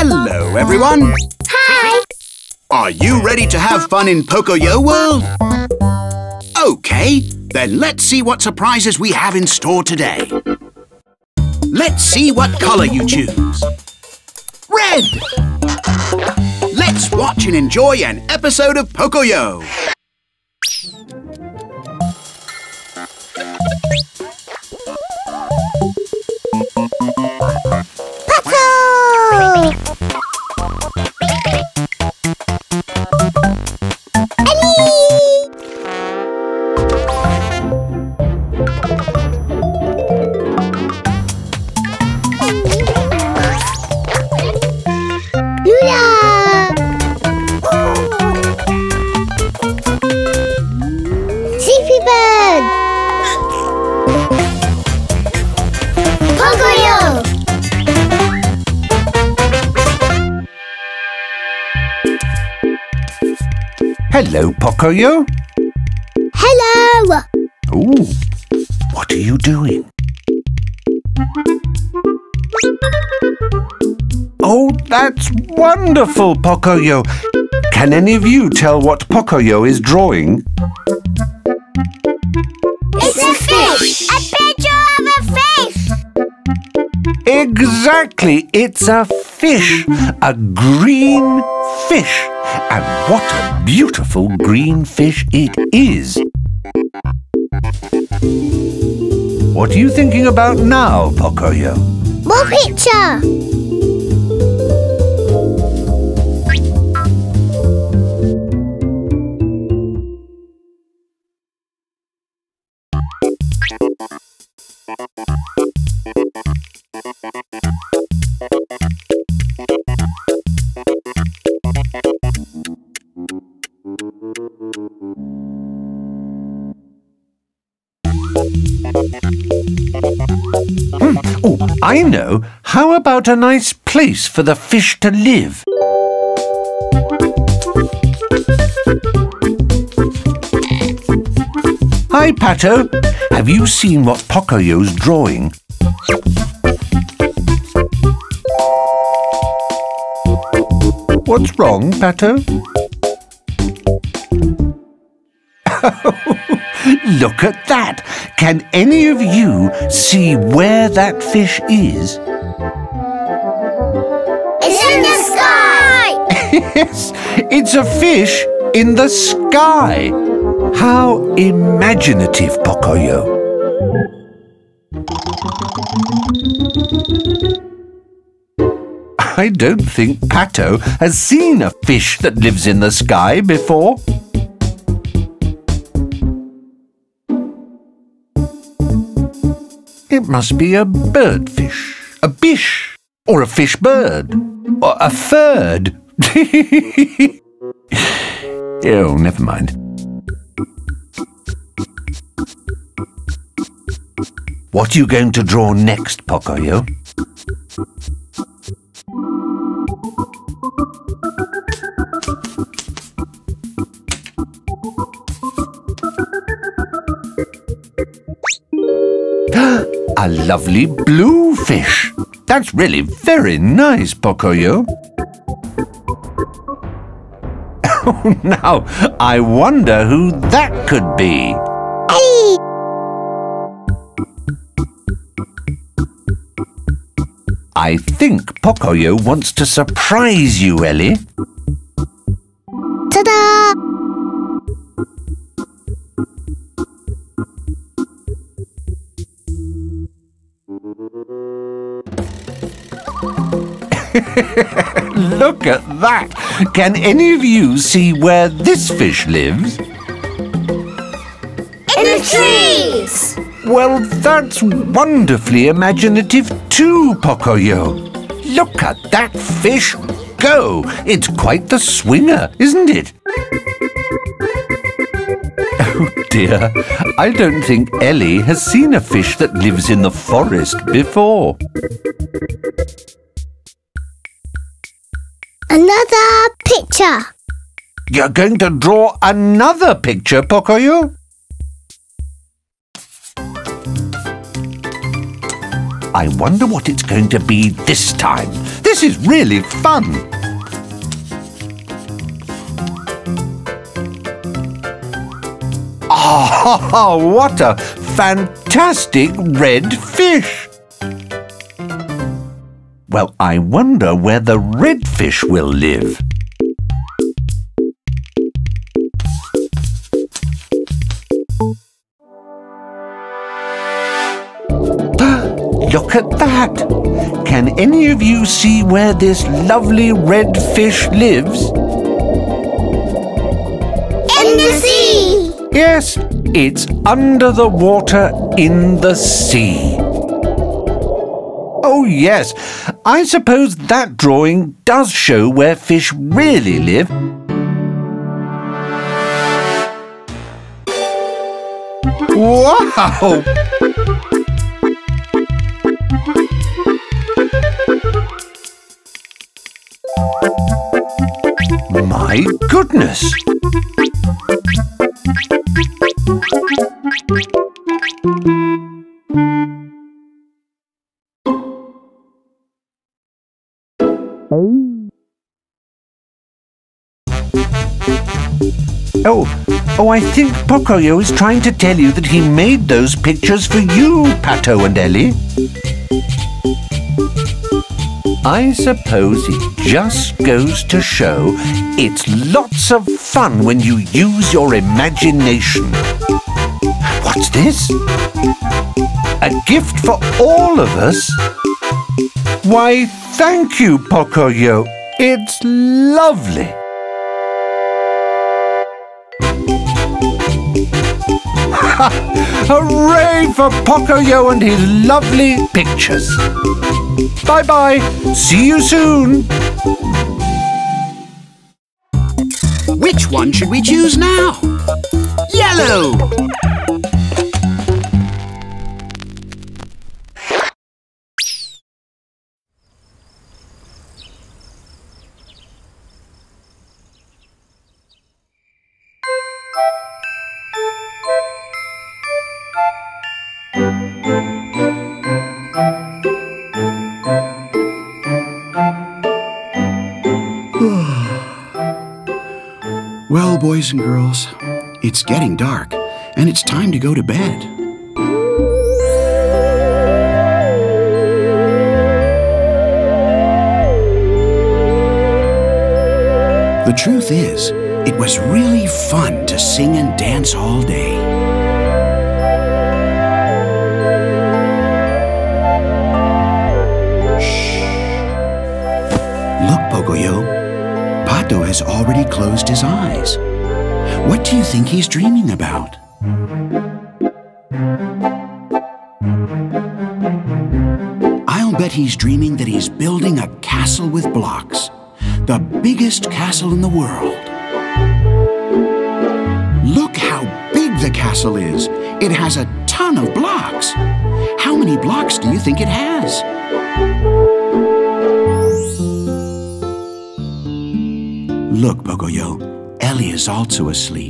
Hello, everyone. Hi. Are you ready to have fun in Pocoyo World? OK, then let's see what surprises we have in store today. Let's see what colour you choose. Red! Let's watch and enjoy an episode of Pocoyo. Hello, Pocoyo. Hello. Ooh, what are you doing? Oh, that's wonderful, Pocoyo. Can any of you tell what Pocoyo is drawing? It's a fish! A picture of a fish! Exactly, it's a fish. A green fish. And what a beautiful green fish it is. What are you thinking about now, Pocoyo? More picture! Oh, I know. How about a nice place for the fish to live? Hi, Pato. Have you seen what Pocoyo's drawing? What's wrong, Pato? Look at that! Can any of you see where that fish is? It's in the sky! Yes, it's a fish in the sky. How imaginative, Pocoyo. I don't think Pato has seen a fish that lives in the sky before. It must be a birdfish, a bish, or a fish bird, or a third. Oh, never mind. What are you going to draw next, Pocoyo? A lovely blue fish. That's really very nice, Pocoyo. Oh, now, I wonder who that could be. Ellie! I think Pocoyo wants to surprise you, Ellie. Ta-da! Look at that! Can any of you see where this fish lives? In the trees! Well, that's wonderfully imaginative too, Pocoyo. Look at that fish go! It's quite the swinger, isn't it? Oh dear, I don't think Ellie has seen a fish that lives in the forest before. Another picture. You're going to draw another picture, Pocoyo? I wonder what it's going to be this time. This is really fun. Ah, what a fantastic red fish! Well, I wonder where the red fish will live. Look at that! Can any of you see where this lovely red fish lives? In the sea! Yes, it's under the water in the sea. Oh yes, I suppose that drawing does show where fish really live. Wow! My goodness! Oh, I think Pocoyo is trying to tell you that he made those pictures for you, Pato and Ellie. I suppose it just goes to show it's lots of fun when you use your imagination. What's this? A gift for all of us? Why, thank you, Pocoyo. It's lovely. Hooray for Pocoyo and his lovely pictures. Bye-bye. See you soon. Which one should we choose now? Yellow! Well, boys and girls, it's getting dark, and it's time to go to bed. The truth is, it was really fun to sing and dance all day. Shh. Look, Pocoyo. Pato has already closed his eyes. What do you think he's dreaming about? I'll bet he's dreaming that he's building a castle with blocks. The biggest castle in the world. Look how big the castle is. It has a ton of blocks. How many blocks do you think it has? Look, Pocoyo, Ellie is also asleep.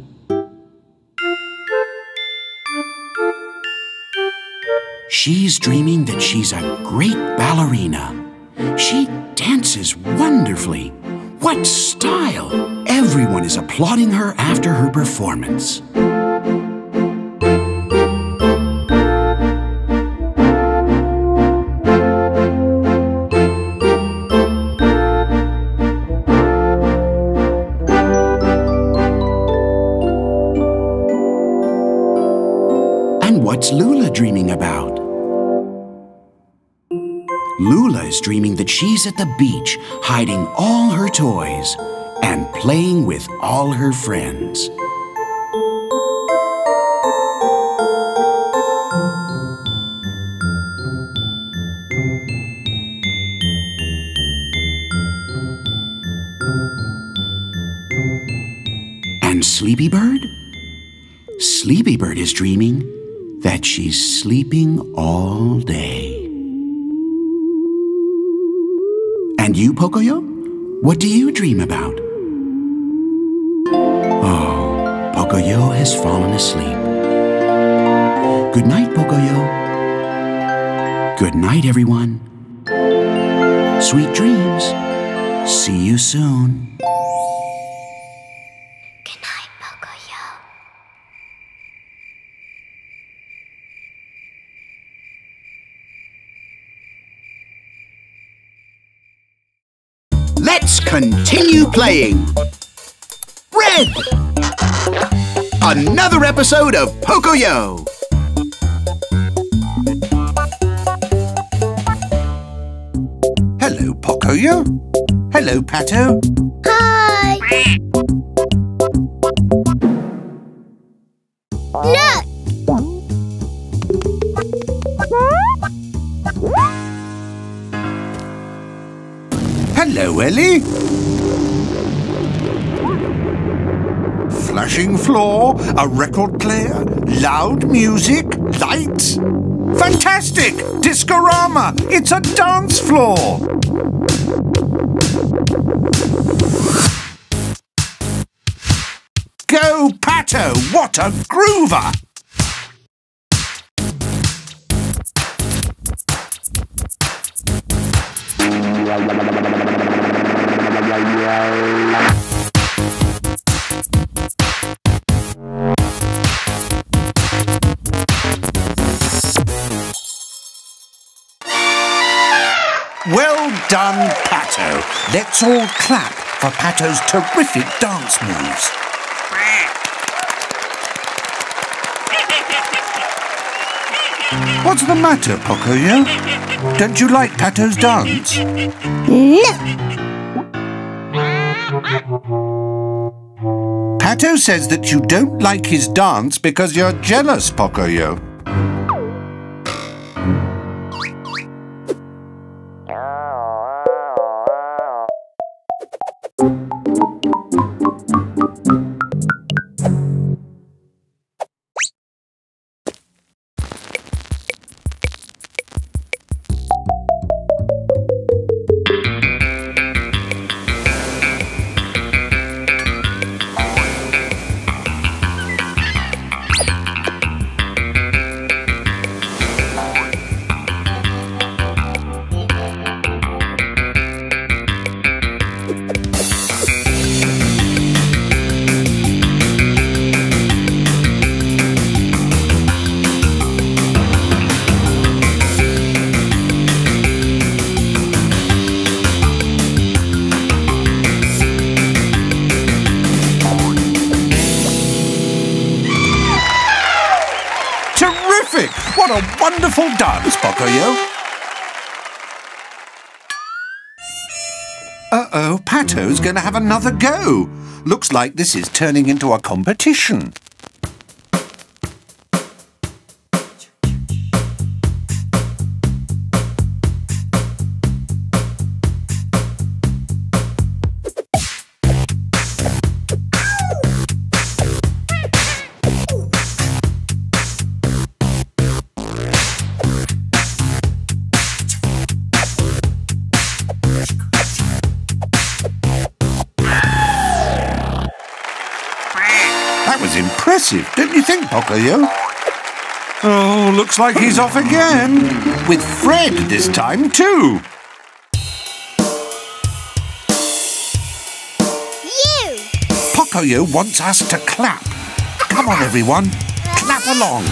She's dreaming that she's a great ballerina. She dances wonderfully. What style! Everyone is applauding her after her performance. What's Lula dreaming about? Lula is dreaming that she's at the beach, hiding all her toys and playing with all her friends. And Sleepy Bird? Sleepy Bird is dreaming that she's sleeping all day. And you, Pocoyo? What do you dream about? Oh, Pocoyo has fallen asleep. Good night, Pocoyo. Good night, everyone. Sweet dreams. See you soon. Good night, Pocoyo. Let's continue playing. Red! Another episode of Pocoyo. Hello, Pocoyo. Hello, Pato. Hi! Look! Hello, Ellie. Flashing floor, a record player, loud music, lights. Fantastic! Discorama! It's a dance floor! Go, Pato! What a groover! Well done, Pato. Let's all clap for Pato's terrific dance moves. What's the matter, Pocoyo? Don't you like Pato's dance? No! Pato says that you don't like his dance because you're jealous, Pocoyo. Terrific! What a wonderful dance, Pocoyo. Uh-oh, Pato's going to have another go. Looks like this is turning into a competition. That was impressive, don't you think, Pocoyo? Oh, looks like he's off again. With Fred this time, too. You! Pocoyo wants us to clap. Come on, everyone. Clap along.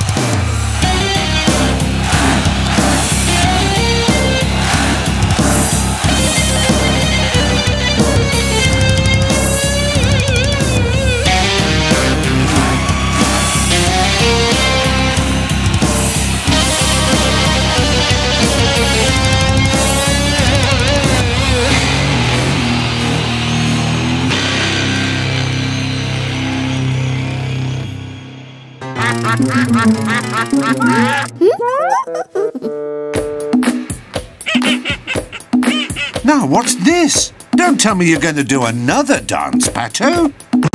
Now, what's this? Don't tell me you're going to do another dance, Pato.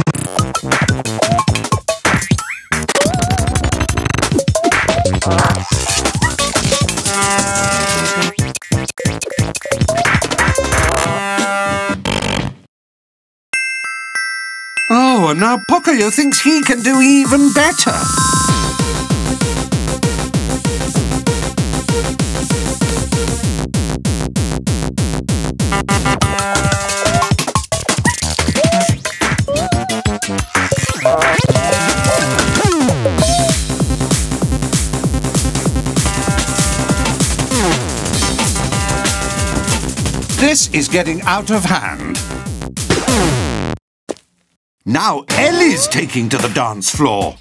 Oh, and now Pocoyo thinks he can do even better. This is getting out of hand. Now Ellie's taking to the dance floor.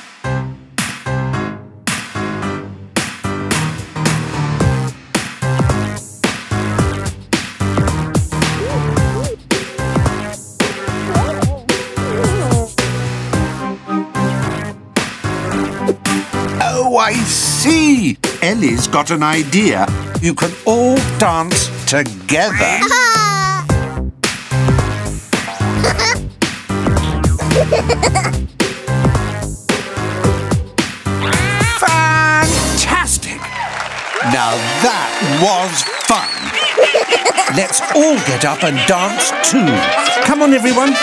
Oh, I see! Ellie's got an idea. You can all dance together. Fantastic! Now that was fun. Let's all get up and dance too. Come on, everyone.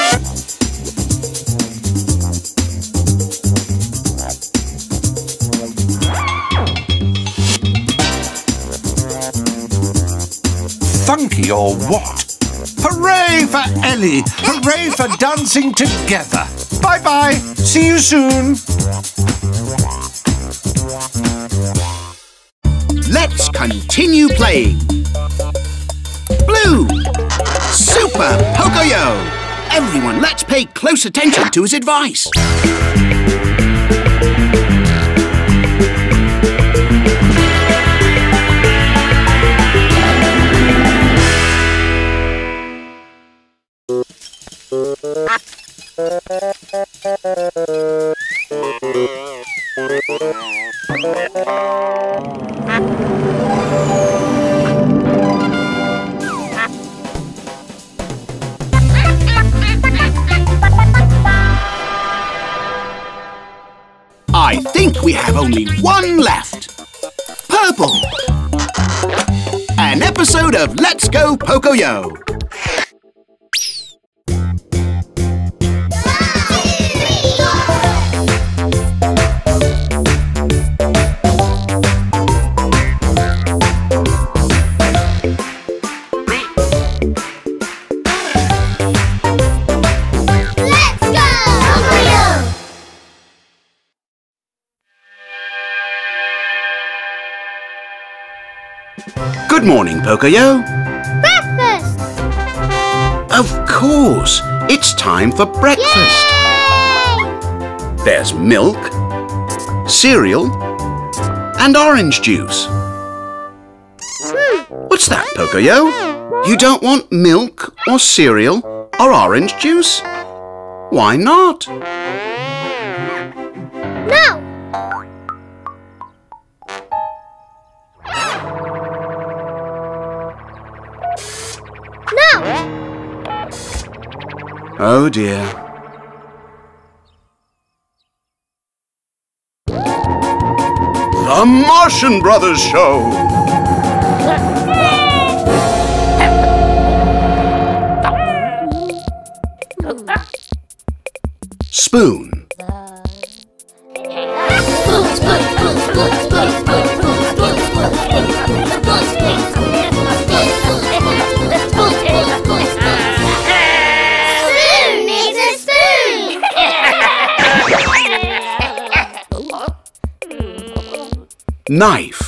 Funky or what? Hooray for Ellie! Hooray for dancing together! Bye-bye! See you soon! Let's continue playing. Blue! Super Pocoyo! Everyone, let's pay close attention to his advice. I think we have only one left. Purple. An episode of Let's Go Pocoyo. Good morning, Pocoyo. Breakfast! Of course, it's time for breakfast. Yay! There's milk, cereal, and orange juice. What's that, Pocoyo? You don't want milk or cereal or orange juice? Why not? No! No! Oh dear. The Martian Brothers Show! Spoon. Knife.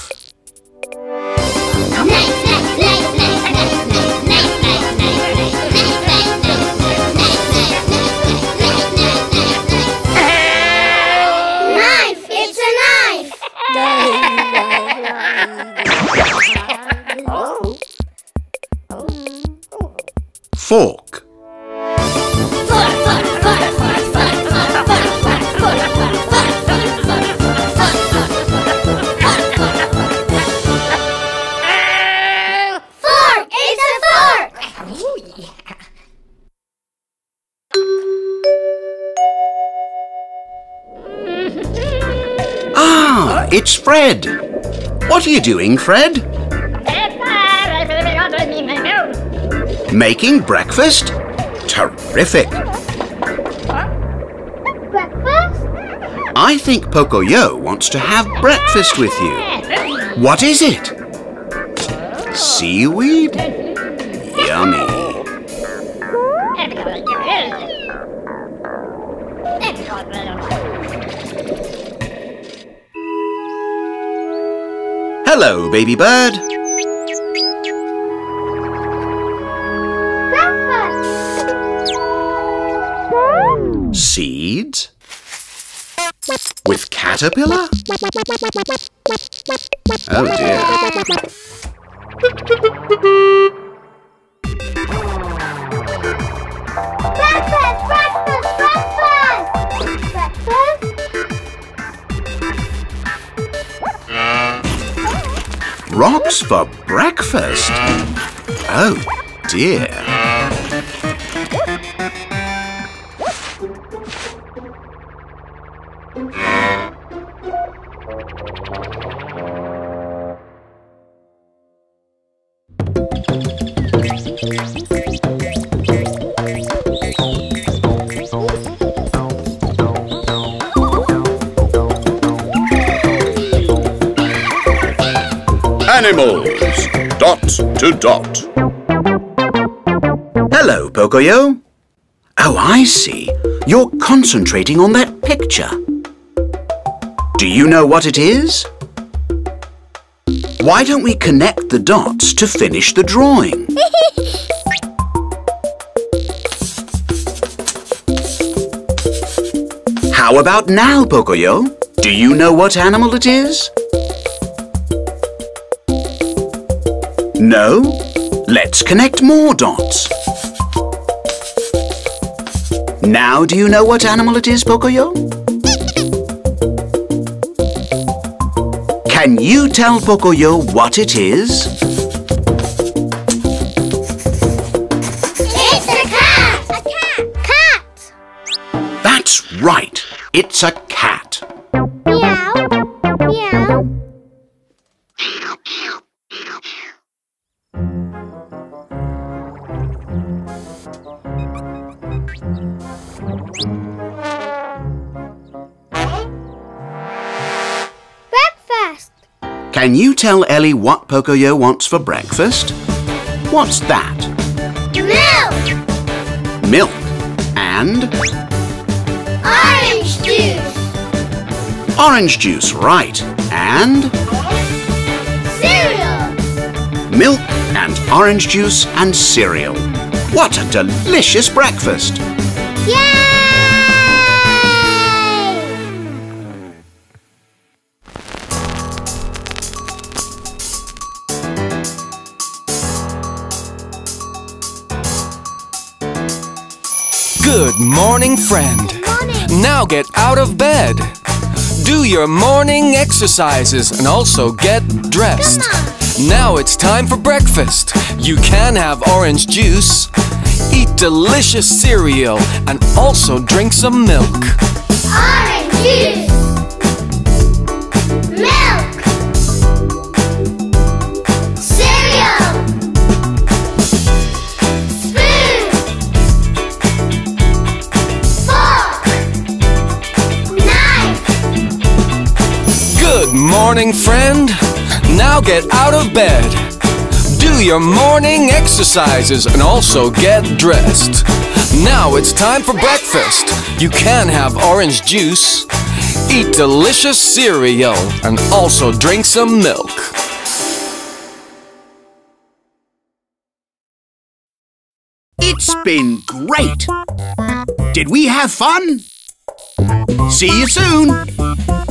Knife! It's a knife! Fork. Ah, it's Fred. What are you doing, Fred? Making breakfast? Terrific. Breakfast? I think Pocoyo wants to have breakfast with you. What is it? Seaweed? Yummy. Hello, baby bird. Seeds? With caterpillar? Oh dear. Breakfast! Breakfast! Breakfast! Breakfast? Rocks for breakfast? Oh dear. Animals, dot to dot. Hello, Pocoyo. Oh, I see. You're concentrating on that picture. Do you know what it is? Why don't we connect the dots to finish the drawing? How about now, Pocoyo? Do you know what animal it is? No? Let's connect more dots. Now do you know what animal it is, Pocoyo? Can you tell Pocoyo what it is? It's a cat! A cat! Cat! That's right. It's a cat. Meow. Meow. Breakfast! Can you tell Ellie what Pocoyo wants for breakfast? What's that? Milk! Milk. And? Orange juice! Orange juice, right. And? Cereal! Milk and orange juice and cereal. What a delicious breakfast! Yay! Good morning, friend. Morning. Now get out of bed. Do your morning exercises and also get dressed. Come Now it's time for breakfast. You can have orange juice, eat delicious cereal, and also drink some milk. Orange juice! Milk! Cereal! Spoon! Fork! Knife! Good morning, friend. Now get out of bed. Do your morning exercises and also get dressed. Now it's time for breakfast. You can have orange juice, eat delicious cereal, and also drink some milk. It's been great! Did we have fun? See you soon!